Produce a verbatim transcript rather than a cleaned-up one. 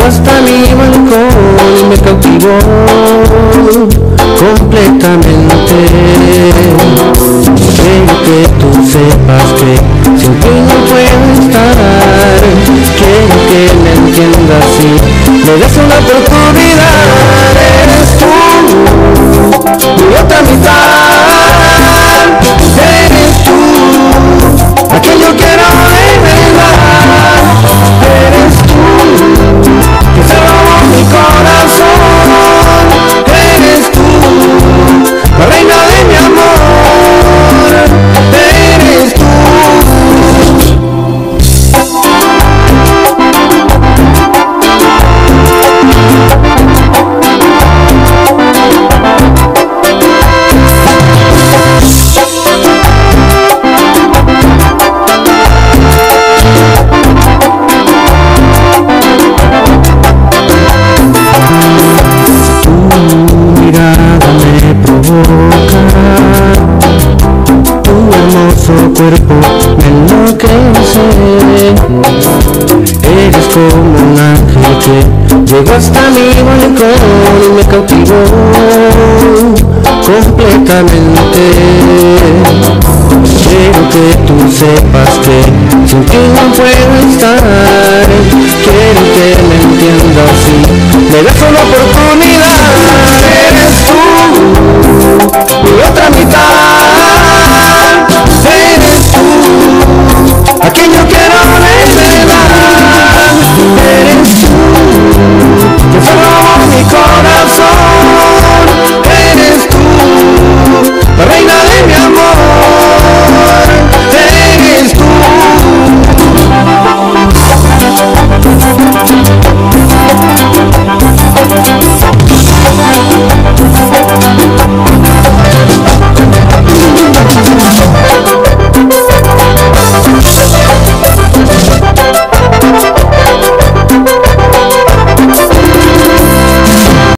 hasta mi balcón y me cautivó completamente. Quiero que tú sepas que sin ti no puedo estar. Quiero que me entiendas y me des una oportunidad. Eres tú, mi otra mitad. Eres tú, a quien yo quiero de verdad. Eres tú, que se robó mi corazón. Eres tú, la reina de mi amor. Eres tú. Cuerpo me enloquece. Eres como un ángel que llegó hasta mi balcón y me cautivó completamente. Quiero que tú sepas que sin ti no puedo estar. Quiero que me entiendas y me des una oportunidad.